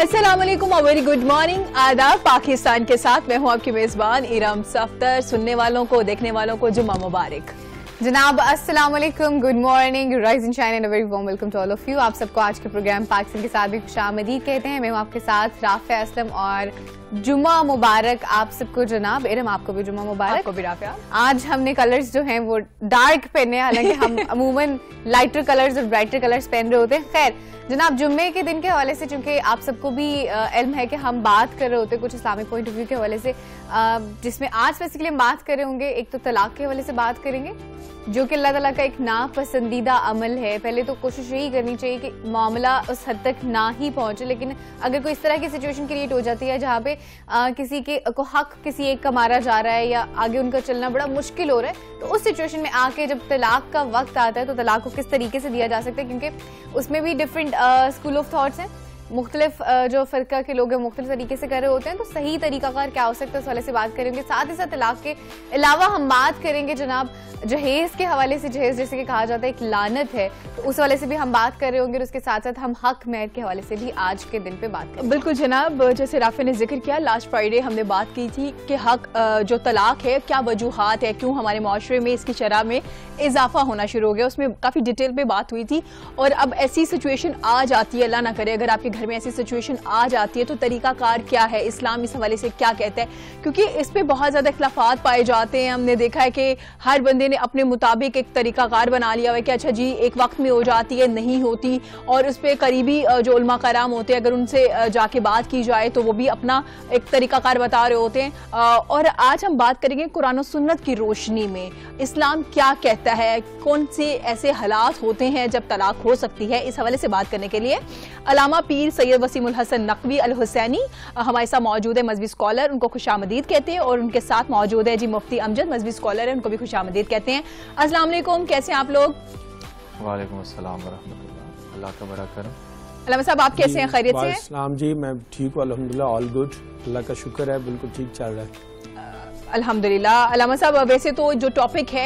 अस्सलाम वालेकुम और वेरी गुड मॉर्निंग। आदाब पाकिस्तान के साथ मैं हूं आपकी मेजबान इरम सफ्तर। सुनने वालों को देखने वालों को जुम्मा मुबारक। जनाब अस्सलाम वालेकुम, good morning, rise and shine and a very warm welcome to all of you. आप सबको आज के प्रोग्राम पाकिस्तान के साथ भी खुशामदीद कहते हैं। मैं हूं आपके साथ राफिया असलम और जुम्मा मुबारक आप सबको। जनाब इरम आपको भी जुम्मा मुबारक। आपको भी राफिया। आज हमने कलर्स जो हैं वो डार्क पहने, हालांकि हम अमूमन लाइटर कलर्स और ब्राइटर कलर्स पहन रहे होते हैं। खैर जनाब, जुम्मे के दिन के हवाले से चूंकि आप सबको भी इल्म है कि हम बात कर रहे होते हैं कुछ इस्लामिक पॉइंट ऑफ व्यू के हवाले से, जिसमें आज बेसिकली हम बात कर रहे होंगे, एक तो तलाक के हवाले से बात करेंगे जो कि अल्लाह ताला का एक नापसंदीदा अमल है। पहले तो कोशिश यही करनी चाहिए कि मामला उस हद तक ना ही पहुंचे, लेकिन अगर कोई इस तरह की सिचुएशन क्रिएट हो जाती है जहाँ पे किसी के को हक किसी एक का मारा जा रहा है या आगे उनका चलना बड़ा मुश्किल हो रहा है, तो उस सिचुएशन में आके जब तलाक का वक्त आता है तो तलाक को किस तरीके से दिया जा सकता है, क्योंकि उसमें भी डिफरेंट स्कूल ऑफ थॉट्स हैं। मुख्तलिफ जो फ़िरका के लोग हैं मुख्तलिफ तरीके से कर रहे होते हैं, तो सही तरीकाकार क्या हो सकता है उस वाले से बात करेंगे। साथ ही साथ तलाक के अलावा हम बात करेंगे जनाब जहेज़ के हवाले से। जहेज़ जैसे कि कहा जाता है एक लानत है, तो उस वाले से भी हम बात कर रहे होंगे और उसके साथ साथ हम हक महर के हवाले से भी आज के दिन पे बात करेंगे। बिल्कुल जनाब, जैसे राफिया ने जिक्र किया, लास्ट फ्राइडे हमने बात की थी कि हक जो तलाक है क्या वजूहात है, क्यों हमारे माशरे में इसकी शरह में इजाफा होना शुरू हो गया, उसमें काफ़ी डिटेल पे बात हुई थी। और अब ऐसी सिचुएशन आ जाती है, अल्लाह ना करे अगर आपके घर में ऐसी सिचुएशन आ जाती है तो तरीकाकार क्या है, इस्लाम इस हवाले से क्या कहता है, क्योंकि इस पे बहुत ज़्यादा इख्लाफात पाए जाते हैं। हमने देखा है कि हर बंदे ने अपने मुताबिक एक तरीकाकार बना लिया हुआ है कि अच्छा जी एक वक्त में हो जाती है, नहीं होती, और उस पर करीबी जो उलमा कराम होते हैं अगर उनसे जाके बात की जाए तो वो भी अपना एक तरीकाकार बता रहे होते हैं। और आज हम बात करेंगे कुरान और सुन्नत की रोशनी में इस्लाम क्या कहता है, कौन से ऐसे हालात होते हैं जब तलाक हो सकती है। इस हवाले से बात करने के लिए अल्लामा पीर सैयद वसीमुल हसन नकवी अल हुसैनी हमारे साथ मौजूद है, मजहबी स्कॉलर, उनको खुशामदीद कहते हैं। और उनके साथ मौजूद है जी मुफ्ती अमजद, मजहबी स्कॉलर है, उनको भी खुशामदीद कहते हैं। अस्सलाम वालेकुम, कैसे हैं आप लोग? वालेकुम अस्सलाम व रहमतुल्लाह, अल्लाह का बड़ा करम। अल्लामा साहब आप कैसे हैं, खैरियत से हैं? अस्सलाम जी, मैं ठीक हूँ अल्हम्दुलिल्लाह, ऑल गुड, अल्लाह का शुक्र है, बिल्कुल ठीक चल रहा है अल्हम्दुलिल्लाह। अल्लामा साहब वैसे तो जो टॉपिक है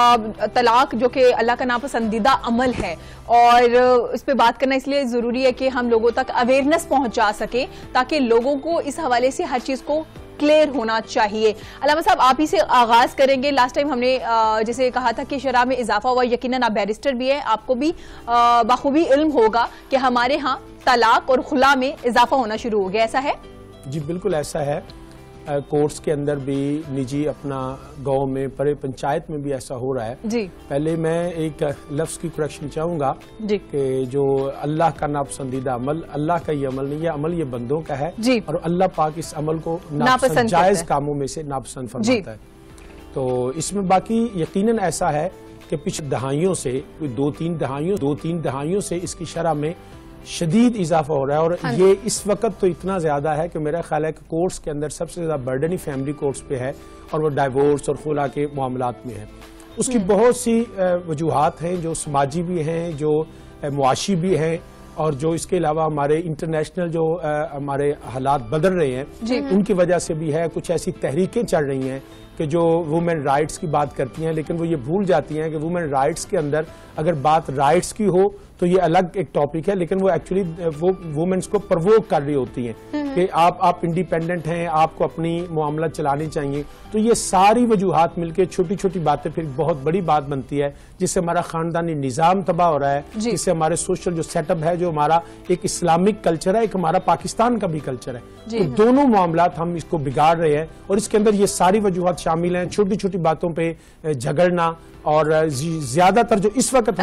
तलाक जो कि अल्लाह का नापसंदीदा अमल है, और इस पे बात करना इसलिए ज़रूरी है कि हम लोगों तक अवेयरनेस पहुंचा सके ताकि लोगों को इस हवाले से हर चीज़ को क्लियर होना चाहिए। अल्लामा साहब आप ही से आगाज़ करेंगे। लास्ट टाइम हमने जैसे कहा था कि शरह में इजाफा हुआ, यकीनन आप बैरिस्टर भी हैं, आपको भी बखूबी इल्म होगा कि हमारे यहाँ तलाक और खुला में इजाफा होना शुरू हो गया, ऐसा है? जी बिल्कुल ऐसा है। कोर्ट्स के अंदर भी, निजी अपना गांव में, परे पंचायत में भी ऐसा हो रहा है जी। पहले मैं एक लफ्ज़ की करेक्शन चाहूँगा कि जो अल्लाह का नापसंदीदा अमल, अल्लाह का ये अमल नहीं है, अमल ये बंदों का है जी। और अल्लाह पाक इस अमल को नापसंद जायज़ कामों में से नापसंद फरमाता है। तो इसमें बाकी यकीनन ऐसा है कि पिछले दहाइयों से, कोई दो तीन दहाइयों से इसकी शरह में शदीद इजाफा हो रहा है। और ये इस वक्त तो इतना ज़्यादा है कि मेरा ख्याल है कि कोर्ट्स के अंदर सबसे ज़्यादा बर्डन ही फैमिली कोर्ट्स पे है, और वो डाइवोर्स और खुला के मामलात में है। उसकी बहुत सी वजूहात हैं जो समाजी भी हैं, जो मुआशी भी हैं, और जो इसके अलावा हमारे इंटरनेशनल जो हमारे हालात बदल रहे हैं उनकी वजह से भी है। कुछ ऐसी तहरीकें चल रही हैं कि जो वुमेन राइट्स की बात करती हैं, लेकिन वो ये भूल जाती हैं कि वुमेन राइट्स के अंदर अगर बात राइट्स की हो तो ये अलग एक टॉपिक है, लेकिन वो एक्चुअली वो वुमेन्स को प्रवोक कर रही होती हैं कि आप इंडिपेंडेंट हैं, आपको अपनी मामला चलानी चाहिए। तो ये सारी वजूहात मिलके छोटी छोटी बातें फिर बहुत बड़ी बात बनती है, जिससे हमारा खानदानी निज़ाम तबाह हो रहा है, जिससे हमारे सोशल जो सेटअप है, जो हमारा एक इस्लामिक कल्चर है, एक हमारा पाकिस्तान का भी कल्चर है, तो दोनों मामलात हम इसको बिगाड़ रहे हैं। और इसके अंदर ये सारी वजूहात शामिल हैं, छोटी छोटी बातों पे झगड़ना, और ज्यादातर जो इस वक्त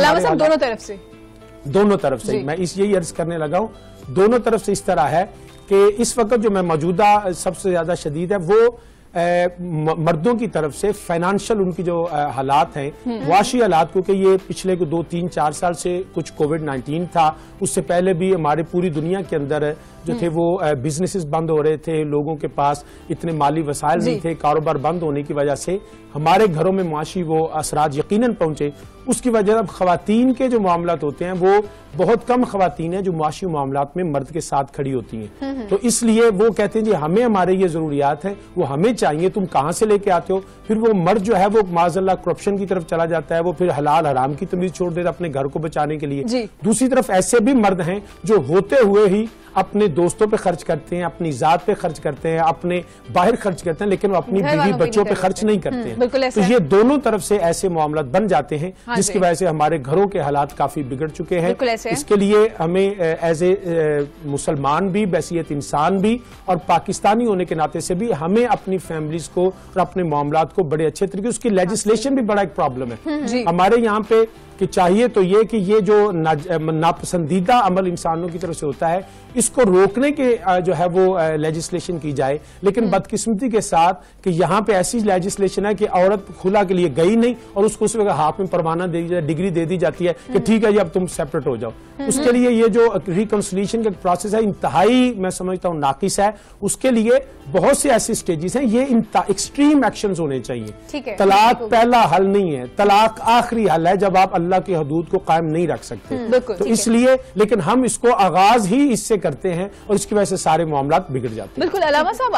दोनों तरफ से मैं यही अर्ज करने लगा हूँ, दोनों तरफ से इस तरह है कि इस वक्त जो मैं मौजूदा सबसे ज्यादा शदीद है वो मर्दों की तरफ से फाइनेंशियल उनकी जो हालात हैं, वाशी हालात, क्योंकि ये पिछले 2-3-4 साल से कुछ कोविड-19 था, उससे पहले भी हमारे पूरी दुनिया के अंदर जो थे वो बिजनेसेस बंद हो रहे थे, लोगों के पास इतने माली वसाइल नहीं थे, कारोबार बंद होने की वजह से हमारे घरों में माशी वो असरात यकीनन पहुंचे। उसकी वजह अब खवातीन के जो मामलात होते हैं वो बहुत कम खवातीन हैं जो मुआशी मामलात में मर्द के साथ खड़ी होती हैं। तो इसलिए वो कहते हैं जी हमें हमारे ये जरूरियात हैं वो हमें चाहिए, तुम कहाँ से लेके आते हो। फिर वो मर्द जो है वो माज़अल्लाह करप्शन की तरफ चला जाता है, वो फिर हलाल हराम की तमीज छोड़ देता अपने घर को बचाने के लिए। दूसरी तरफ ऐसे भी मर्द हैं जो होते हुए ही अपने दोस्तों पे खर्च करते हैं, अपनी जात पे खर्च करते हैं, अपने बाहर खर्च करते हैं, लेकिन वो अपनी बीवी बच्चों पे खर्च नहीं करते हैं। तो ये दोनों तरफ से ऐसे मामलात बन जाते हैं जिसकी वजह से हमारे घरों के हालात काफी बिगड़ चुके हैं। इसके लिए हमें एज ए मुसलमान भी, बैसियत इंसान भी और पाकिस्तानी होने के नाते से भी हमें अपनी फैमिलीज को और अपने मामलात को बड़े अच्छे तरीके, उसकी लेजिस्लेशन भी बड़ा एक प्रॉब्लम है हमारे यहाँ पे कि चाहिए तो ये कि ये जो नापसंदीदा अमल इंसानों की तरफ से होता है इसको रोकने के जो है वो लेजिस्लेशन की जाए। लेकिन बदकिस्मती के साथ कि यहाँ पे ऐसी लेजिस्लेशन है कि औरत खुला के लिए गई नहीं और उसको उस वक्त हाथ में परवाना दे दी, डिग्री दे दी जाती है कि ठीक है जी अब तुम सेपरेट हो जाओ। उसके लिए ये जो रिकंसिलिएशन का प्रोसेस है इंतहाई मैं समझता हूँ नाकिस है। उसके लिए बहुत से ऐसे स्टेजेस हैं, ये एक्सट्रीम एक्शंस होने चाहिए। तलाक पहला हल नहीं है, तलाक आखिरी हल है जब आप अल्लाह की हदूद को कायम नहीं रख सकते। तो इसलिए लेकिन हम इसको आगाज ही इससे करते हैं और इसकी वजह से सारे मामलात बिगड़ जाते हैं। बिल्कुल अलामा साहब,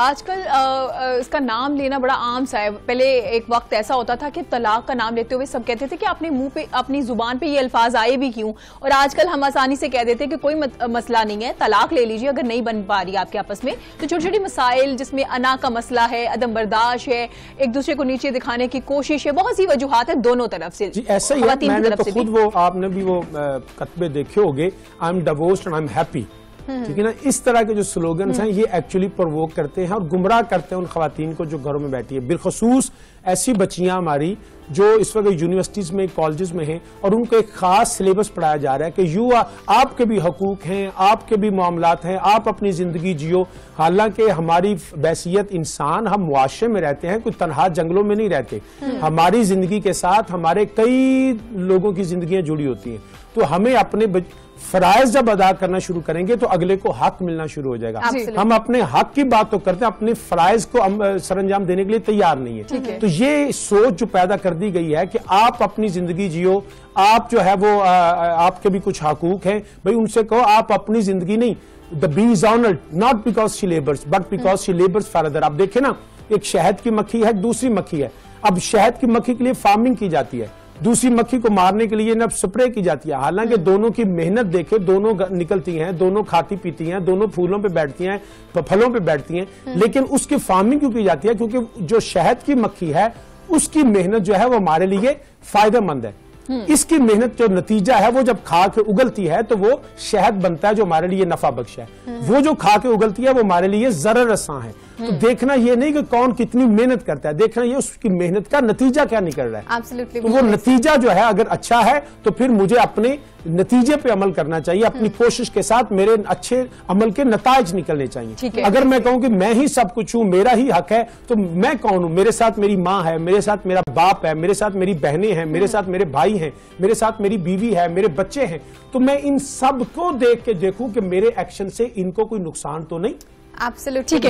आजकल इसका नाम लेना बड़ा आम सा है। पहले एक वक्त ऐसा होता था कि तलाक का नाम लेते हुए सब कहते थे कि अपने मुंह पे, अपनी जुबान पे ये अल्फाज आए भी क्यों, और आजकल हम आसानी से कह देते हैं कि कोई मसला नहीं है, तलाक ले लीजिए अगर नहीं बन पा रही आपके आपस में। तो छोटी छोटी मसाइल जिसमें अना का मसला है, अदम बर्दाश्त है, एक दूसरे को नीचे दिखाने की कोशिश है, बहुत सी वजूहात है दोनों तरफ से। ऐसा ही है, मैंने तो खुद वो आपने भी वो कतबे देखे होंगे, I am divorced and I am happy, ठीक है ना। इस तरह के जो स्लोगन्स हैं ये एक्चुअली प्रोवोक करते हैं और गुमराह करते हैं उन खवातीन को जो घरों में बैठी है, बिलखसूस ऐसी बच्चियां हमारी जो इस वक्त यूनिवर्सिटीज में, कॉलेजेस में हैं और उनको एक खास सिलेबस पढ़ाया जा रहा है कि आपके भी हकूक हैं, आपके भी मामलात हैं, आप अपनी जिंदगी जियो। हालांकि हमारी बैसियत इंसान, हम मुआशरे में रहते हैं, कोई तन्हा जंगलों में नहीं रहते। हमारी जिंदगी के साथ हमारे कई लोगों की जिंदगियां जुड़ी होती हैं। तो हमें अपने फराइज जब अदा करना शुरू करेंगे तो अगले को हक मिलना शुरू हो जाएगा। हम अपने हक की बात तो करते हैं, अपने फराइज को सरंजाम देने के लिए तैयार नहीं है। तो ये सोच जो पैदा कर दी गई है कि आप अपनी जिंदगी जियो, आप जो है वो आपके भी कुछ हकूक हैं, भाई उनसे कहो आप अपनी जिंदगी नहीं। The bee is honoured not because she labours but because she labours for other. आप देखें ना, एक शहद की मक्खी है, दूसरी मक्खी है। अब शहद की मक्खी के लिए फार्मिंग की जाती है, दूसरी मक्खी को मारने के लिए नब स्प्रे की जाती है। हालांकि दोनों की मेहनत देखे, दोनों निकलती हैं, दोनों खाती पीती हैं, दोनों फूलों पे बैठती हैं, फलों पे बैठती हैं, लेकिन उसकी फार्मिंग क्यों की जाती है? क्योंकि जो शहद की मक्खी है उसकी मेहनत जो है वो हमारे लिए फायदेमंद है। इसकी मेहनत जो नतीजा है वो जब खा के उगलती है तो वो शहद बनता है जो हमारे लिए नफा बख्श है। वो जो खा के उगलती है वो हमारे लिए ज़रर रसां है। तो देखना ये नहीं कि कौन कितनी मेहनत करता है, देखना ये उसकी मेहनत का नतीजा क्या निकल रहा है। Absolutely, तो वो नतीजा जो है अगर अच्छा है तो फिर मुझे अपने नतीजे पे अमल करना चाहिए, अपनी कोशिश के साथ मेरे अच्छे अमल के नताइज निकलने चाहिए। अगर मैं कहूं कि मैं ही सब कुछ हूं, मेरा ही हक है, तो मैं कौन हूं? मेरे साथ मेरी माँ है, मेरे साथ मेरा बाप है, मेरे साथ मेरी बहनें हैं, मेरे साथ मेरे भाई हैं, मेरे साथ मेरी बीवी है, मेरे बच्चे हैं। तो मैं इन सब को देख के देखूं कि मेरे एक्शन से इनको कोई नुकसान तो नहीं। Absolutely,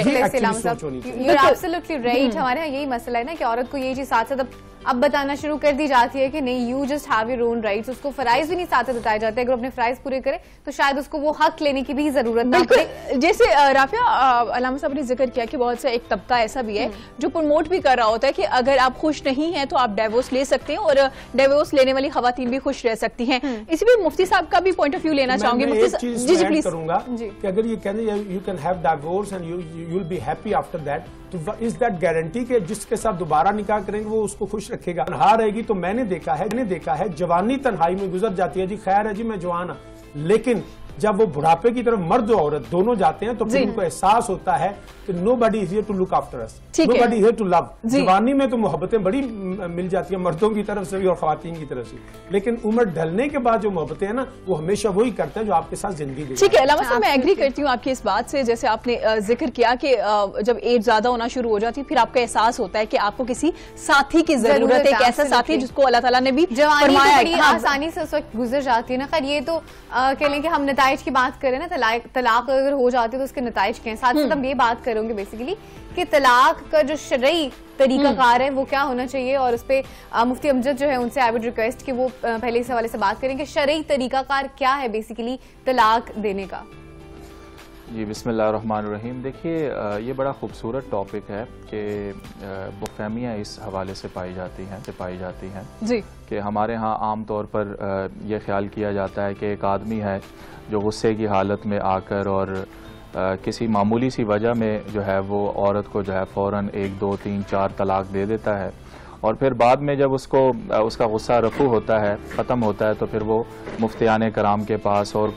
you're absolutely right। हमारे यहाँ यही मसला है ना कि औरत को ये चीज साथ साथ अब बताना शुरू कर दी जाती है कि नहीं, you just have your own rights. उसको फराइज भी नहीं साथ बताए जाते। अगर अपने फराइज पूरे करे तो शायद उसको वो हक लेने की भी जरूरत ना पड़े। जैसे राफिया अलामा साहब ने जिक्र किया कि बहुत सा एक तबका ऐसा भी है जो प्रमोट भी कर रहा होता है कि अगर आप खुश नहीं हैं तो आप डिवोर्स ले सकते हैं और डिवोर्स लेने वाली खवातीन भी खुश रह सकती हैं। इसी भी मुफ्ती साहब का भी पॉइंट ऑफ व्यू लेना चाहूंगी। मुफ्ती जी जी प्लीज करूंगा कि अगर ये कहते हैं you can have divorce and you will be happy after that, तो इज दैट गारंटी कि जिसके साथ दोबारा निकाह करेंगे वो उसको खुश रखेगा? तन्हा रहेगी तो मैंने देखा है जवानी तन्हाई में गुजर जाती है जी, खैर है जी मैं जवान, लेकिन जब वो बुढ़ापे की तरफ मर्द और औरत दोनों जाते हैं तो फिर उनको एहसास होता है कि nobody is here to look after us, nobody is here to love। जवानी में तो मोहब्बतें बड़ी मिल जाती हैं मर्दों की तरफ से भी और खवातीन की तरफ से, लेकिन उम्र ढलने के बाद जो मोहब्बतें हैं ना वो हमेशा वही करते हैं जो आपके साथ जिंदगी देते हैं। ठीक है अलामा साहब, मैं एग्री करती हूँ आपकी इस बात से। जैसे आपने जिक्र किया कि जब एज ज्यादा होना शुरू हो जाती है फिर आपका एहसास होता है कि आपको किसी साथी की जरूरत है, एक ऐसा साथी जिसको अल्लाह ताला ने भी फरमाया है। आसानी से उस वक्त गुजर जाती है ना। खैर ये तो कह लें कि हम نتائج کی بات کریں نا, طلاق اگر ہو جاتی ہے تو اس کے نتائج کیا ہیں, ساتھ ساتھ ہم یہ بات کریں گے بیسیکلی کہ طلاق کا جو شرعی طریقہ کار ہے وہ کیا ہونا چاہیے, اور اس پہ مفتی امجد جو ہے ان سے آئی وڈ ریکویسٹ کہ وہ پہلے اس حوالے سے بات کریں کہ شرعی طریقہ کار کیا ہے بیسیکلی طلاق دینے کا. جی بسم اللہ الرحمن الرحیم. دیکھیے یہ بڑا خوبصورت ٹاپک ہے کہ فہمیاں اس حوالے سے پائی جاتی ہیں جی کہ ہمارے ہاں عام طور پر یہ خیال کیا جاتا ہے کہ ایک آدمی ہے جو غصے کی حالت میں آ کر اور کسی معمولی سی وجہ میں جو ہے وہ عورت کو جو ہے فوراً 1 2 3 4 طلاق دے دیتا ہے, اور پھر بعد میں جب اس کا غصہ رفع ہوتا ہے, ختم ہوتا ہے, تو پھر وہ مفتیان کرام کے پاس اور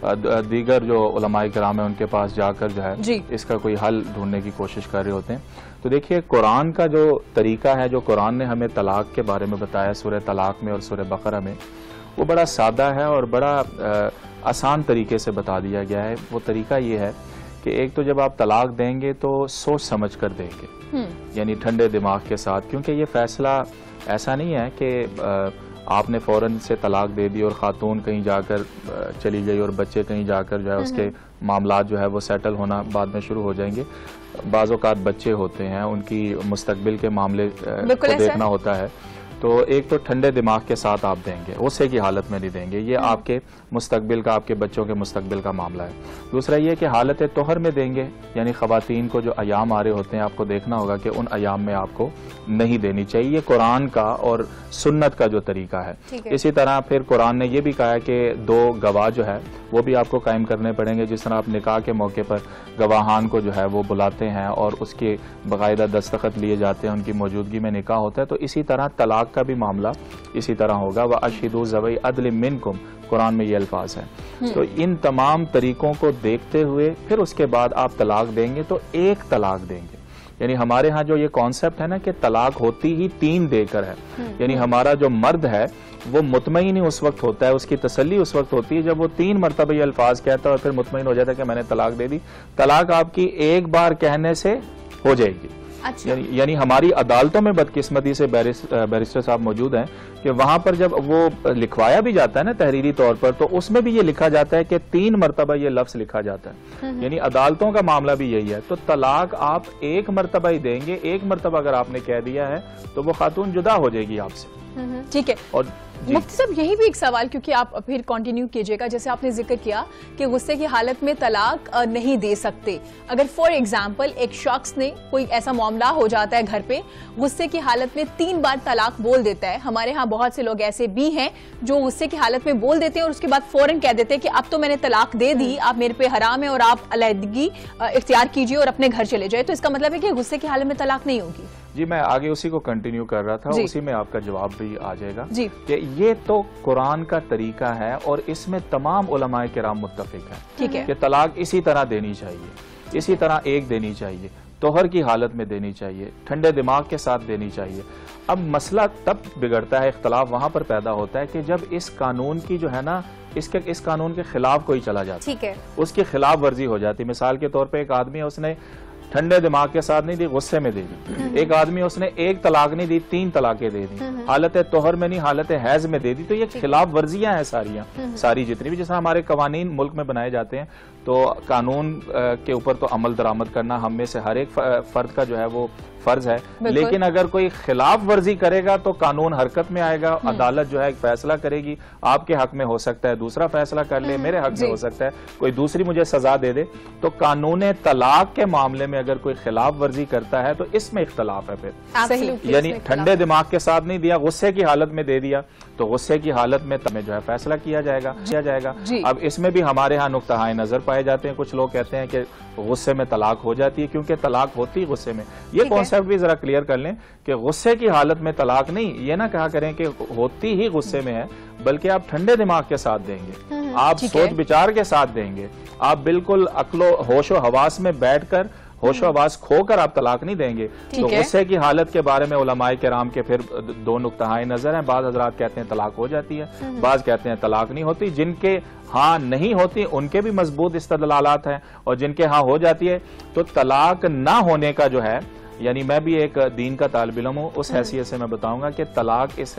دیگر جو علماء کرام ہیں ان کے پاس جا کر جو ہے اس کا کوئی حل ڈھونڈنے کی کوشش کر رہے ہوتے ہیں. تو دیکھیے قرآن کا جو طریقہ ہے, جو قرآن نے ہمیں طلاق کے بارے میں بتایا سورہ طلاق میں اور سورہ بقرہ میں, وہ بڑا سادہ ہے اور بڑا آسان طریقے سے بتا دیا گیا ہے. وہ طریقہ یہ ہے کہ ایک تو جب آپ طلاق دیں گے تو سوچ سمجھ کر دیں گے, یعنی ٹھنڈے دماغ کے ساتھ, کیونکہ یہ فیصلہ ایسا نہیں ہے کہ آپ نے فوراً سے طلاق دے دی اور خاتون کہیں جا کر چلی گئی اور بچے کہیں جا کر جو ہے اس کے معاملات جو ہے وہ سیٹل ہونا بعد میں شروع ہو جائیں گے. بعض اوقات بچے ہوتے ہیں, ان کی مستقبل کے معاملے کو دیکھنا ہوتا ہے. تو ایک تو ٹھنڈے دماغ کے ساتھ آپ دیں گے, غصے کی حالت میں نہیں دیں گے, یہ آپ کے مستقبل کا, آپ کے بچوں کے مستقبل کا معاملہ ہے. دوسرا یہ کہ حالت طہر میں دیں گے, یعنی خواتین کو جو ایام آ رہے ہوتے ہیں آپ کو دیکھنا ہوگا کہ ان ایام میں آپ کو نہیں دینی چاہیے. یہ قرآن کا اور سنت کا جو طریقہ ہے. اسی طرح پھر قرآن نے یہ بھی کہا کہ 2 گواہ جو ہے وہ بھی آپ کو قائم کرنے پڑیں گے. جس طرح آپ نکاح کے موقع پر گواہان کو جو ہے وہ بلاتے ہیں اور اس کے باقاعدہ دستخط لیے جاتے ہیں, ان کی موجودگی میں نکاح ہوتا ہے, تو اسی طرح طلاق کا بھی معاملہ اسی طرح ہوگا. وَأَشْهِدُوا ذَوَيْ عَدْلٍ مِّنْكُمْ, قرآن میں یہ الفاظ ہیں. تو ان تمام طریقوں کو دیکھتے ہوئے پھر اس کے بعد آپ طلاق دیں گے تو ایک طلاق دیں گے. یعنی ہمارے ہاں جو یہ کانسیپٹ ہے نا کہ طلاق ہوتی ہی 3 دے کر ہے, یعنی ہمارا جو مرد ہے وہ مطمئن ہی اس وقت ہوتا ہے, اس کی تسلی اس وقت ہوتی ہے جب وہ 3 مرتبہ یہ الفاظ کہتا ہے اور پھر مطمئن ہو جاتا ہے کہ میں نے طلاق دے دی. طلاق آپ کی ایک بار کہنے سے ہو جائے گی. یعنی ہماری عدالتوں میں بدقسمتی سے بیرسٹر صاحب موجود ہیں کہ وہاں پر جب وہ لکھوایا بھی جاتا ہے نا تحریری طور پر, تو اس میں بھی یہ لکھا جاتا ہے کہ 3 مرتبہ یہ لفظ لکھا جاتا ہے. یعنی عدالتوں کا معاملہ بھی یہی ہے. تو طلاق آپ 1 مرتبہ ہی دیں گے. 1 مرتبہ اگر آپ نے کہہ دیا ہے تو وہ خاتون جدا ہو جائے گی آپ سے. ٹھیک ہے. اور مفتی صاحب یہی بھی ایک سوال, کیونکہ آپ پھر کنٹینیو کیجئے گا, جیسے آپ نے ذکر کیا کہ غصے کی حالت میں طلاق نہیں دے سکتے. اگر فار ایگزامپل ایک شخص نے کوئی ایسا معاملہ ہو جاتا ہے گھر پہ, غصے کی حالت میں 3 بار طلاق بول دیتا ہے. ہمارے ہاں بہت سے لوگ ایسے بھی ہیں جو غصے کی حالت میں بول دیتے ہیں اور اس کے بعد فوراً کہہ دیتے ہیں کہ اب تو میں نے طلاق دے دی, آپ میرے پہ حرام ہے اور آپ علیحدگی اختیار کیجئے اور اپنے گھر چلے جائے. تو اس کا مطلب ہے کہ غصے کی حالت میں طلاق نہیں ہوگی. جی میں آگے اسی کو کنٹینیو کر رہا تھا, اسی میں آپ کا جواب بھی آ جائے گا. جی کہ یہ تو قرآن کا طریقہ ہے اور اس میں تمام علماء کرام متفق ہیں. ٹھیک ہے. کہ طلاق اسی طرح دینی چاہیے, اسی طرح ایک دینی چاہیے, طہر کی حالت میں دینی چاہیے, ٹھنڈے دماغ کے ساتھ دینی چاہیے. اب مسئلہ تب بگڑتا ہے, اختلاف وہاں پر پیدا ہوتا ہے کہ جب اس قانون کی جو ہے نا اس قانون کے خلاف کوئی چلا جاتا ہے. ٹھیک ہے. اس کی خلاف ورزی ہو جاتی. مثال کے طور پہ ایک آدمی ہے, اس نے ٹھنڈے دماغ کے ساتھ نہیں دی, غصے میں دے دی. ایک آدمی اس نے 1 طلاق نہیں دی, 3 طلاقیں دے دی, حالت طہر میں نہیں حالت حیض میں دے دی. تو یہ خلاف ورزیاں ہیں ساری جتنی بھی. جیسا ہمارے قوانین ملک میں بنائے جاتے ہیں تو قانون کے اوپر تو عمل درآمد کرنا ہم میں سے ہر ایک فرد کا جو ہے وہ فرض ہے. لیکن اگر کوئی خلاف ورزی کرے گا تو قانون حرکت میں آئے گا. عدالت جو ہے ایک فیصلہ کرے گی, آپ کے حق میں ہو سکتا ہے, دوسرا فیصلہ کر لے میرے حق میں ہو سکتا ہے, کوئی دوسری مجھے سزا دے دے. تو قانون طلاق کے معاملے میں اگر کوئی خلاف ورزی کرتا ہے تو اس میں اختلاف ہے پھر. یعنی ٹھنڈے دماغ کے ساتھ نہیں دیا, غصے کی حالت میں دے دیا, تو غصے کی حالت میں تمہیں جو ہے فیصلہ کیا جائے گا. اب اس میں بھی ہمارے ہاں نقطہ نظر پائے جاتے ہیں. کچھ لوگ کہتے ہیں کہ غصے میں طلاق ہو جاتی ہے کیونکہ طلاق ہوتی غصے میں. یہ کانسیپٹ بھی ذرا کلیئر کر لیں کہ غصے کی حالت میں طلاق نہیں, یہ نہ کہا کریں کہ ہوتی ہی غصے میں ہے, بلکہ آپ ٹھنڈے دماغ کے ساتھ دیں گے, آپ سوچ بچار کے ساتھ دیں گے, آپ بالکل عقل و ہوش و حواس میں بیٹھ کر ہوش و حواس کھو کر آپ طلاق نہیں دیں گے. تو غصے کی حالت کے بارے میں علماء کرام کے پھر 2 نقطہ نظر ہیں. بعض حضرات کہتے ہیں طلاق ہو جاتی ہے, بعض کہتے ہیں طلاق نہیں ہوتی. جن کے ہاں نہیں ہوتی ان کے بھی مضبوط استدلالات ہیں, اور جن کے ہاں ہو جاتی ہے تو طلاق نہ ہونے کا جو ہے, یعنی میں بھی ایک دین کا طالب علم ہوں, اس حیثیت سے میں بتاؤں گا کہ طلاق اس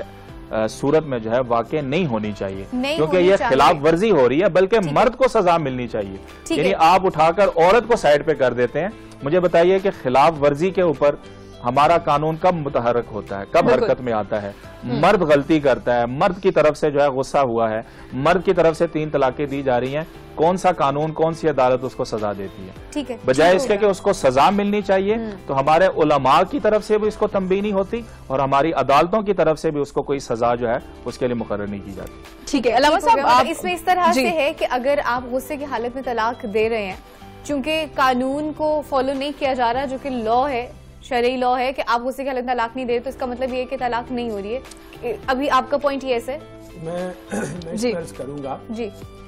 صورت میں جو ہے واقع نہیں ہونی چاہیے، کیونکہ یہ خلاف ورزی ہو رہی ہے، بلکہ مرد کو سزا ملنی چاہیے. یعنی آپ اٹھا کر عورت کو سائڈ پہ کر دیتے ہیں. مجھے بتائیے کہ خلاف ورزی کے اوپر ہمارا قانون کب متحرک ہوتا ہے، کب حرکت میں آتا ہے؟ مرد غلطی کرتا ہے، مرد کی طرف سے جو ہے غصہ ہوا ہے، مرد کی طرف سے 3 طلاقیں دی جا رہی ہیں، کون سا قانون، کون سی عدالت اس کو سزا دیتی ہے؟ بجائے اس کے کہ اس کو سزا ملنی چاہیے، تو ہمارے علماء کی طرف سے بھی اس کو تنبیہ نہیں ہوتی اور ہماری عدالتوں کی طرف سے بھی اس کو کوئی سزا جو ہے اس کے لیے مقرر نہیں کی جاتی. ٹھیک ہے علامہ صاحب، اس میں اس طرح سے ہے کہ اگر آپ غصے کی حالت میں طلاق دے رہے ہیں، چونکہ قانون کو فالو نہیں کیا جا رہا جو کہ لا ہے، شرعی لا ہے کہ آپ غصے کی حالت میں طلاق نہیں دے رہے، تو اس کا مطلب یہ ہے کہ طلاق نہیں ہو رہی ہے. ابھی آپ کا پوائنٹ یہ ہے؟ میں عرض کروں گا کہ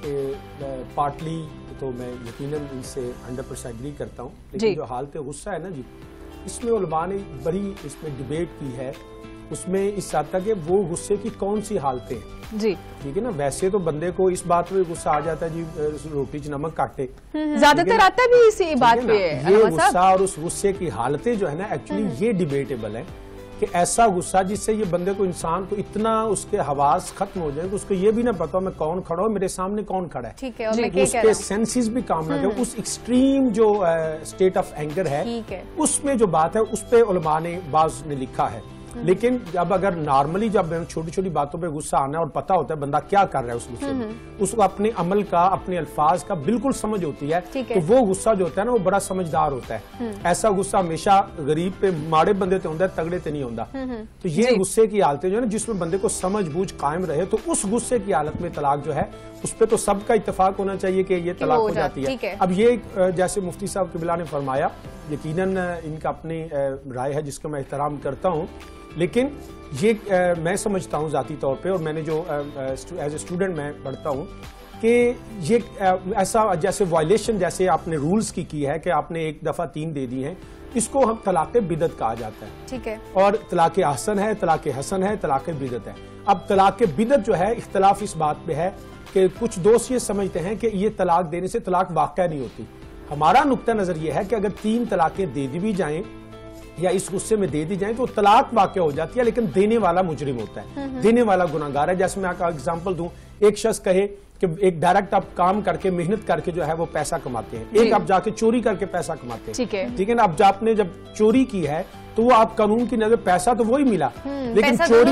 پارٹلی تو میں یقیناً ان سے 100% ایگری کرتا ہوں، لیکن جو حالت غصہ ہے نا جی، اس میں علماء نے بڑی اس میں ڈیبیٹ کی ہے. اس میں اس حد تک کہ وہ غصے کی کون سی حالتیں ہیں. جی ٹھیک ہے نا. ویسے تو بندے کو اس بات پہ غصہ آ جاتا ہے جی روٹی چ نمک کاٹے، زیادہ تر آتا بھی اسی بات پہ. یہ غصہ اور اس غصے کی حالتیں جو ہے نا، ایکچولی یہ ڈیبیٹیبل ہے کہ ایسا غصہ جس سے یہ بندے کو، انسان کو اتنا اس کے حواس ختم ہو جائے کہ اس کو یہ بھی نہ پتا میں کون کھڑا ہوں، میرے سامنے کون کھڑا ہے، اس کے سینسز بھی کام نہ کریں. اس ایکسٹریم جو اسٹیٹ آف اینگر ہے، اس میں جو بات ہے اس پہ علماء نے بعض نے لکھا ہے. لیکن جب اگر نارملی جب چھوٹی چھوٹی باتوں پہ غصہ آنا ہے اور پتا ہوتا ہے بندہ کیا کر رہا ہے اس غصے میں، اس کو اپنے عمل کا، اپنے الفاظ کا بالکل سمجھ ہوتی ہے، تو وہ غصہ جو ہوتا ہے نا وہ بڑا سمجھدار ہوتا ہے. ایسا غصہ ہمیشہ غریب پہ، ماڑے بندے تے ہوتا ہے، تگڑے تے نہیں ہوتا. تو یہ غصے کی حالتیں جو ہے نا جس میں بندے کو سمجھ بوجھ قائم رہے، تو اس غصے کی حالت میں طلاق جو ہے اس پہ تو سب کا اتفاق ہونا چاہیے کہ یہ طلاق ہو جاتی ہے. اب یہ جیسے مفتی صاحب قبلہ نے فرمایا، یقیناً ان کا اپنی رائے ہے جس کا میں احترام کرتا ہوں، لیکن یہ میں سمجھتا ہوں ذاتی طور پہ، اور میں نے جو ایز اے اسٹوڈنٹ میں پڑھتا ہوں کہ یہ ایسا جیسے وائلیشن جیسے آپ نے رولز کی ہے کہ آپ نے ایک دفعہ 3 دے دی ہیں، اس کو ہم طلاق بدعت کہا جاتا ہے. ٹھیک ہے. اور طلاق احسن ہے، طلاق حسن ہے، طلاق بدعت ہے. اب طلاق بدعت جو ہے، اختلاف اس بات پہ ہے کہ کچھ دوست یہ سمجھتے ہیں کہ یہ طلاق دینے سے طلاق واقع نہیں ہوتی. ہمارا نقطہ نظر یہ ہے کہ اگر 3 طلاقیں دے دی بھی جائیں یا اس غصے میں دے دی جائیں تو طلاق واقع ہو جاتی ہے، لیکن دینے والا مجرم ہوتا ہے، دینے والا گناہگار ہے. جیسے میں آپ کا اگزامپل دوں، ایک شخص کہے کہ ایک ڈائریکٹ آپ کام کر کے، محنت کر کے جو ہے وہ پیسہ کماتے ہیں، ایک آپ جا کے چوری کر کے پیسہ کماتے ہیں. ٹھیک ہے نا. اب آپ نے جب چوری کی ہے تو وہ آپ قانون کی نظر پیسہ تو وہی ملا، لیکن چوری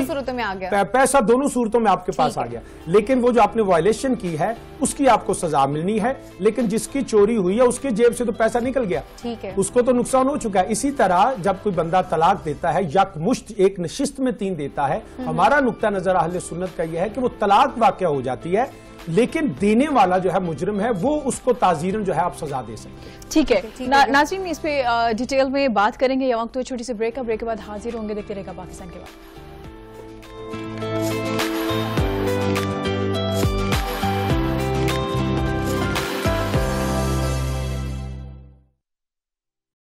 پیسہ دونوں صورتوں میں آپ کے پاس آ گیا. لیکن وہ جو آپ نے وائلیشن کی ہے اس کی آپ کو سزا ملنی ہے، لیکن جس کی چوری ہوئی ہے اس کی جیب سے تو پیسہ نکل گیا، اس کو تو نقصان ہو چکا ہے. اسی طرح جب کوئی بندہ طلاق دیتا ہے، یک مشت ایک نشست میں 3 دیتا ہے، ہمارا نقطہ نظر اہل سنت کا یہ ہے کہ وہ طلاق واقع ہو جاتی ہے، لیکن دینے والا جو ہے مجرم ہے وہ اس کو تعزیراً جو ہے آپ سزا دے سکتے ہیں. ٹھیک ہے ناظرین، اس پہ ڈیٹیل میں بات کریں گے. یہ وقت تو چھوٹی سی بریک ہے، بریک کے بعد حاضر ہوں گے. دیکھتے رہے گا پاکستان کے بعد.